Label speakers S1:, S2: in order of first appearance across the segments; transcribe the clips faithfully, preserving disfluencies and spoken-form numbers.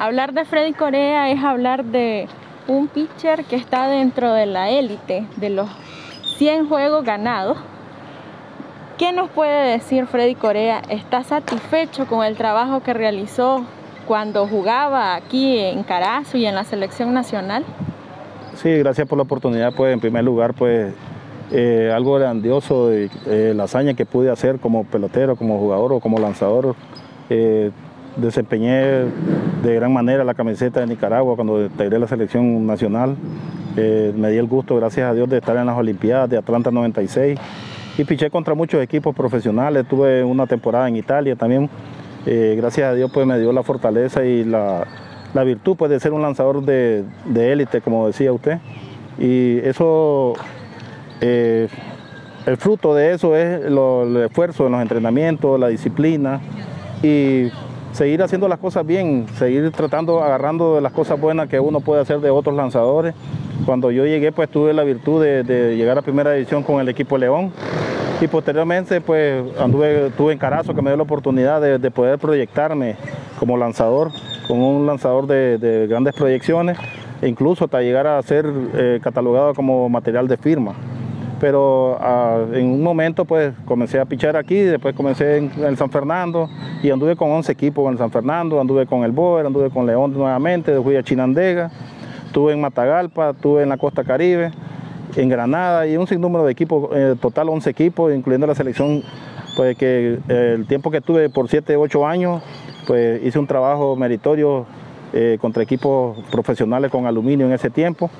S1: Hablar de Freddy Corea es hablar de un pitcher que está dentro de la élite de los cien juegos ganados. ¿Qué nos puede decir Freddy Corea? ¿Está satisfecho con el trabajo que realizó cuando jugaba aquí en Carazo y en la selección nacional?
S2: Sí, gracias por la oportunidad. Pues en primer lugar, pues eh, algo grandioso de eh, la hazaña que pude hacer como pelotero, como jugador o como lanzador. Eh, desempeñé de gran manera la camiseta de Nicaragua cuando integré la selección nacional. Eh, me di el gusto, gracias a Dios, de estar en las Olimpiadas de Atlanta noventa y seis y piché contra muchos equipos profesionales. Tuve una temporada en Italia también. Eh, gracias a Dios, pues me dio la fortaleza y la, la virtud, pues, de ser un lanzador de, de élite, como decía usted. Y eso, eh, el fruto de eso es lo, el esfuerzo en los entrenamientos, la disciplina y seguir haciendo las cosas bien, seguir tratando, agarrando de las cosas buenas que uno puede hacer de otros lanzadores. Cuando yo llegué, pues tuve la virtud de, de llegar a primera división con el equipo León y posteriormente pues anduve, estuve en Carazo, que me dio la oportunidad de, de poder proyectarme como lanzador, como un lanzador de, de grandes proyecciones e incluso hasta llegar a ser eh, catalogado como material de firma. Pero uh, en un momento pues comencé a pichar aquí, después comencé en, en San Fernando y anduve con once equipos en San Fernando, anduve con el Boer, anduve con León nuevamente, fui a Chinandega, estuve en Matagalpa, estuve en la Costa Caribe, en Granada y un sinnúmero de equipos, eh, total once equipos, incluyendo la selección, pues que eh, el tiempo que estuve por siete, ocho años, pues hice un trabajo meritorio eh, contra equipos profesionales con aluminio en ese tiempo.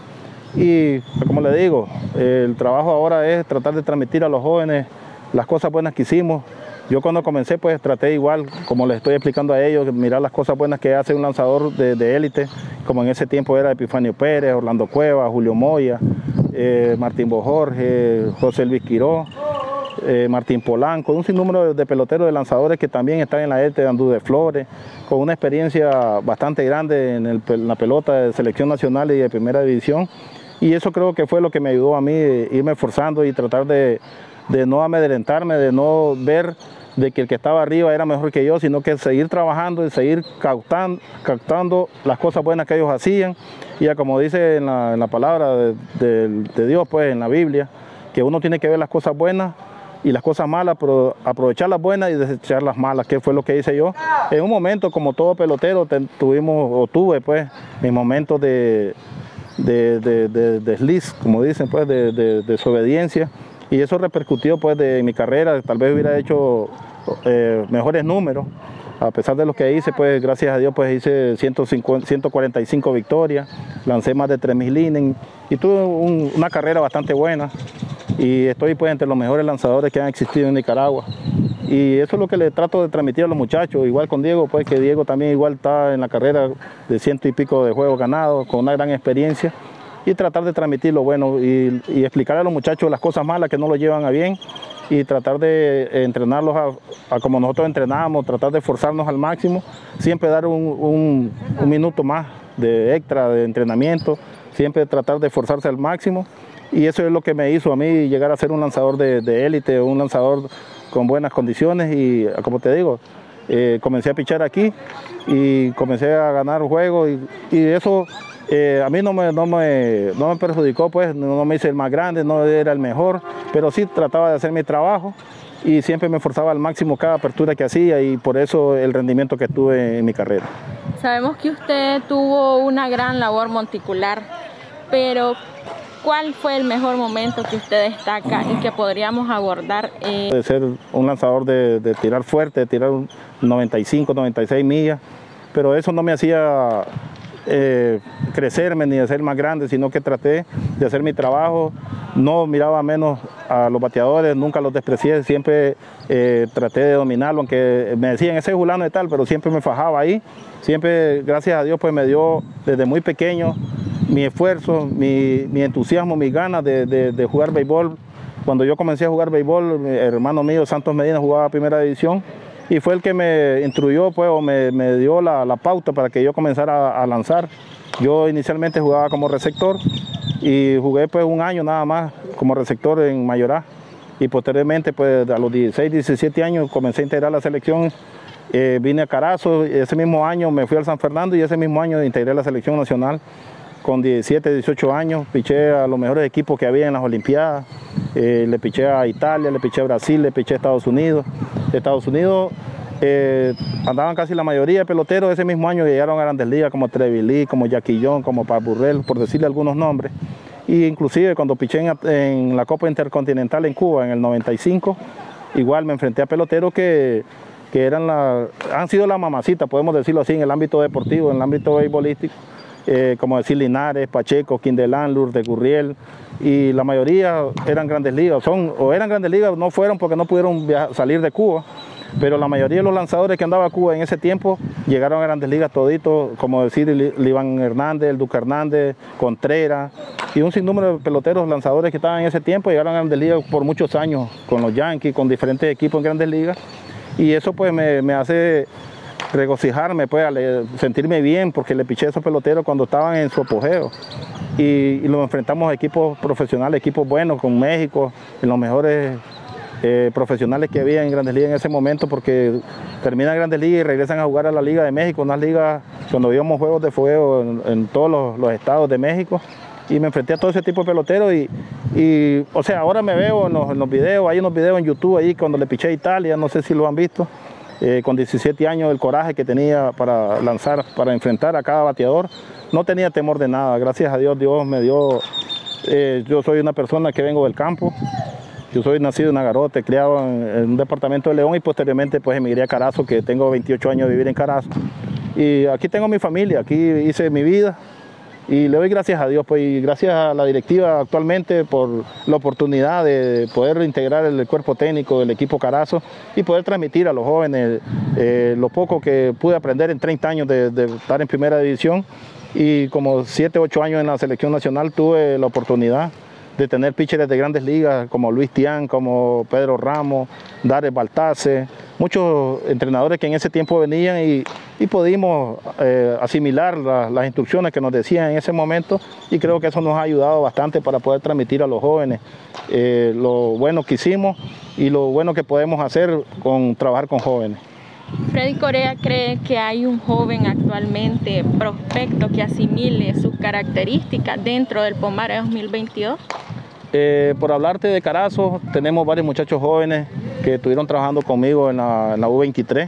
S2: Y como le digo, el trabajo ahora es tratar de transmitir a los jóvenes las cosas buenas que hicimos. Yo cuando comencé pues traté igual, como les estoy explicando a ellos, mirar las cosas buenas que hace un lanzador de élite, como en ese tiempo era Epifanio Pérez, Orlando Cuevas, Julio Moya, eh, Martín Bojorge, José Luis Quiró, eh, Martín Polanco, un sinnúmero de peloteros, de lanzadores que también están en la élite, de Andú de Flores, con una experiencia bastante grande en, el, en la pelota de selección nacional y de primera división. Y eso creo que fue lo que me ayudó a mí, irme esforzando y tratar de, de no amedrentarme, de no ver de que el que estaba arriba era mejor que yo, sino que seguir trabajando y seguir captando, captando las cosas buenas que ellos hacían. Y ya como dice en la, en la palabra de, de, de Dios, pues en la Biblia, que uno tiene que ver las cosas buenas y las cosas malas, pero aprovechar las buenas y desechar las malas, que fue lo que hice yo. En un momento, como todo pelotero, tuvimos o tuve pues mis momentos de... de, de, de, de desliz, como dicen, pues de, de, de desobediencia, y eso repercutió pues de mi carrera. Tal vez hubiera hecho eh, mejores números, a pesar de lo que hice, pues gracias a Dios pues hice ciento cincuenta, ciento cuarenta y cinco victorias, lancé más de tres mil innings y tuve un, una carrera bastante buena y estoy pues entre los mejores lanzadores que han existido en Nicaragua. Y eso es lo que le trato de transmitir a los muchachos, igual con Diego, pues que Diego también igual está en la carrera de ciento y pico de juegos ganados, con una gran experiencia, y tratar de transmitir lo bueno y, y explicar a los muchachos las cosas malas que no lo llevan a bien y tratar de entrenarlos a, a como nosotros entrenamos, tratar de esforzarnos al máximo, siempre dar un, un, un minuto más de extra de entrenamiento, siempre tratar de esforzarse al máximo, y eso es lo que me hizo a mí llegar a ser un lanzador de élite, un lanzador con buenas condiciones. Y como te digo, eh, comencé a pichar aquí y comencé a ganar juegos y, y eso eh, a mí no me, no, me, no me perjudicó, pues no, no me hice el más grande, no era el mejor, pero sí trataba de hacer mi trabajo y siempre me esforzaba al máximo cada apertura que hacía, y por eso el rendimiento que tuve en mi carrera.
S1: Sabemos que usted tuvo una gran labor monticular, pero ¿cuál fue el mejor momento que usted destaca y que podríamos abordar? Eh...
S2: De ser un lanzador de, de tirar fuerte, de tirar noventa y cinco, noventa y seis millas, pero eso no me hacía eh, crecerme ni de ser más grande, sino que traté de hacer mi trabajo, no miraba menos a los bateadores, nunca los desprecié, siempre eh, traté de dominarlo, aunque me decían ese es fulano y tal, pero siempre me fajaba ahí, siempre, gracias a Dios, pues me dio desde muy pequeño mi esfuerzo, mi, mi entusiasmo, mis ganas de, de, de jugar béisbol. Cuando yo comencé a jugar béisbol, mi hermano mío, Santos Medina, jugaba primera división y fue el que me instruyó, pues, o me, me dio la, la pauta para que yo comenzara a, a lanzar. Yo inicialmente jugaba como receptor y jugué pues un año nada más como receptor en Mayorá, y posteriormente pues a los dieciséis, diecisiete años comencé a integrar la selección eh, vine a Carazo, ese mismo año me fui al San Fernando y ese mismo año integré la selección nacional. Con diecisiete, dieciocho años, piché a los mejores equipos que había en las Olimpiadas, eh, le piché a Italia, le piché a Brasil, le piché a Estados Unidos. De Estados Unidos eh, andaban casi la mayoría de peloteros, ese mismo año llegaron a Grandes Ligas como Trevilly, como Jaquillón, como Paz Burrell, por decirle algunos nombres. Y inclusive cuando piché en, en la Copa Intercontinental en Cuba en el noventa y cinco, igual me enfrenté a peloteros que, que eran la, han sido la mamacita, podemos decirlo así, en el ámbito deportivo, en el ámbito beisbolístico. Eh, como decir Linares, Pacheco, Quindelán, Lourdes Gurriel, y la mayoría eran Grandes Ligas, son, o eran Grandes Ligas, no fueron porque no pudieron viajar, salir de Cuba, pero la mayoría de los lanzadores que andaba a Cuba en ese tiempo llegaron a Grandes Ligas toditos, como decir el Iván Hernández, el Duque Hernández, Contreras, y un sinnúmero de peloteros lanzadores que estaban en ese tiempo llegaron a Grandes Ligas por muchos años, con los Yankees, con diferentes equipos en Grandes Ligas, y eso pues me, me hace regocijarme, pues, sentirme bien, porque le piché a esos peloteros cuando estaban en su apogeo. Y, y los enfrentamos a equipos profesionales, equipos buenos, con México, en los mejores eh, profesionales que había en Grandes Ligas en ese momento, porque terminan Grandes Ligas y regresan a jugar a la Liga de México, unas ligas, cuando íbamos juegos de fuego en, en todos los, los estados de México, y me enfrenté a todo ese tipo de peloteros y, y o sea, ahora me veo en los, en los videos, hay unos videos en YouTube ahí cuando le piché a Italia, no sé si lo han visto. Eh, con diecisiete años, el coraje que tenía para lanzar, para enfrentar a cada bateador, no tenía temor de nada. Gracias a Dios, Dios me dio, eh, yo soy una persona que vengo del campo, yo soy nacido en Agarote, criado en, en un departamento de León y posteriormente pues emigré a Carazo, que tengo veintiocho años de vivir en Carazo. Y aquí tengo mi familia, aquí hice mi vida. Y le doy gracias a Dios, pues, y gracias a la directiva actualmente por la oportunidad de poder integrar el cuerpo técnico del equipo Carazo y poder transmitir a los jóvenes eh, lo poco que pude aprender en treinta años de, de estar en primera división, y como siete, ocho años en la selección nacional tuve la oportunidad de tener pitchers de Grandes Ligas como Luis Tián, como Pedro Ramos, Darius Baltace, muchos entrenadores que en ese tiempo venían y, y pudimos eh, asimilar la, las instrucciones que nos decían en ese momento, y creo que eso nos ha ayudado bastante para poder transmitir a los jóvenes eh, lo bueno que hicimos y lo bueno que podemos hacer con trabajar con jóvenes.
S1: Freddy Corea cree que hay un joven actualmente prospecto que asimile sus características dentro del Pomare dos mil veintidós.
S2: Eh, por hablarte de Carazo, tenemos varios muchachos jóvenes que estuvieron trabajando conmigo en la, en la U veintitrés,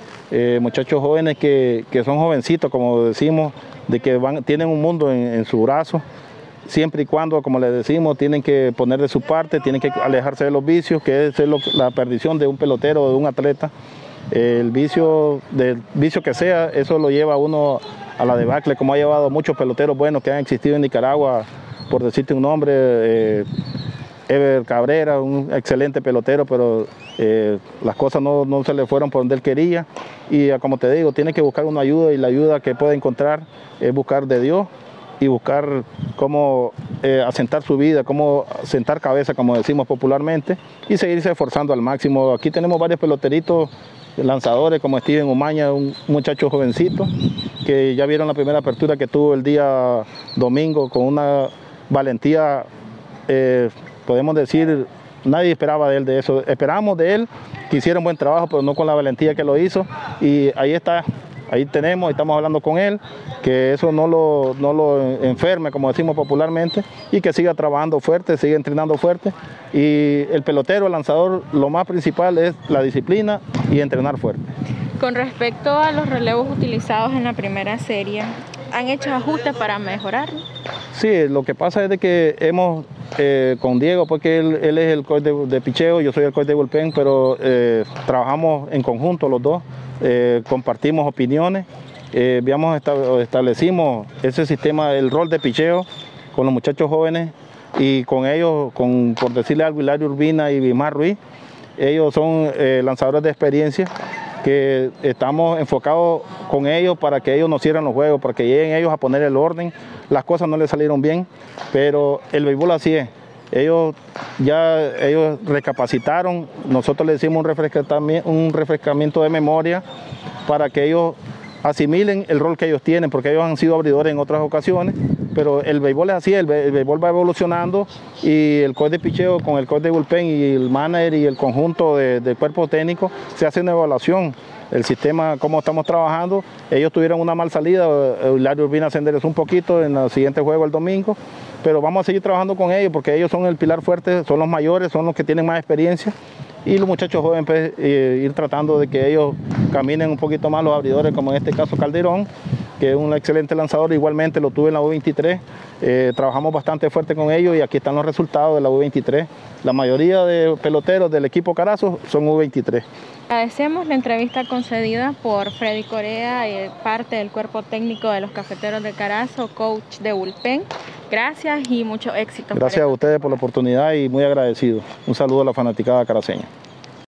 S2: eh, muchachos jóvenes que, que son jovencitos, como decimos, de que van, tienen un mundo en, en su brazo, siempre y cuando, como les decimos, tienen que poner de su parte, tienen que alejarse de los vicios, que es lo, la perdición de un pelotero o de un atleta. El vicio, del vicio que sea, eso lo lleva a uno a la debacle, como ha llevado muchos peloteros buenos que han existido en Nicaragua, por decirte un nombre, eh, Ever Cabrera, un excelente pelotero, pero eh, las cosas no, no se le fueron por donde él quería, y como te digo, tiene que buscar una ayuda, y la ayuda que puede encontrar es buscar de Dios y buscar cómo eh, asentar su vida, cómo sentar cabeza, como decimos popularmente, y seguirse esforzando al máximo. Aquí tenemos varios peloteritos lanzadores como Steven Umaña, un muchacho jovencito que ya vieron la primera apertura que tuvo el día domingo con una valentía, eh, podemos decir, nadie esperaba de él de eso. Esperamos de él que hiciera un buen trabajo, pero no con la valentía que lo hizo, y ahí está, ahí tenemos, estamos hablando con él, que eso no lo, no lo enferme, como decimos popularmente, y que siga trabajando fuerte, siga entrenando fuerte. Y el pelotero, el lanzador, lo más principal es la disciplina y entrenar fuerte.
S1: Con respecto a los relevos utilizados en la primera serie, ¿han hecho ajustes para mejorar?
S2: Sí, lo que pasa es de que hemos, eh, con Diego, porque él, él es el coach de, de picheo, yo soy el coach de bullpen, pero eh, trabajamos en conjunto los dos, eh, compartimos opiniones, eh, habíamos establecimos ese sistema, el rol de picheo con los muchachos jóvenes, y con ellos, con, por decirle algo, Hilario Urbina y Bimar Ruiz, ellos son eh, lanzadores de experiencia, que estamos enfocados con ellos para que ellos nos cierren los juegos, para que lleguen ellos a poner el orden. Las cosas no les salieron bien, pero el béisbol así es. Ellos ya ellos recapacitaron, nosotros les hicimos un refrescamiento, un refrescamiento de memoria para que ellos asimilen el rol que ellos tienen, porque ellos han sido abridores en otras ocasiones, pero el béisbol es así, el, el béisbol va evolucionando y el coach de picheo con el coach de bullpen y el manager y el conjunto de, del cuerpo técnico se hace una evaluación. El sistema, cómo estamos trabajando, ellos tuvieron una mal salida, Hilario Urbina se enderezó un poquito en el siguiente juego el domingo, pero vamos a seguir trabajando con ellos porque ellos son el pilar fuerte, son los mayores, son los que tienen más experiencia y los muchachos jóvenes pues, eh, ir tratando de que ellos caminen un poquito más los abridores, como en este caso Calderón, que es un excelente lanzador, igualmente lo tuve en la U veintitrés, eh, trabajamos bastante fuerte con ellos y aquí están los resultados de la U veintitrés. La mayoría de peloteros del equipo Carazo son U veintitrés.
S1: Agradecemos la entrevista concedida por Freddy Corea, eh, parte del cuerpo técnico de los Cafeteros de Carazo, coach de bullpen. Gracias y mucho éxito.
S2: Gracias a ustedes por la oportunidad y muy agradecido. Un saludo a la fanaticada caraceña.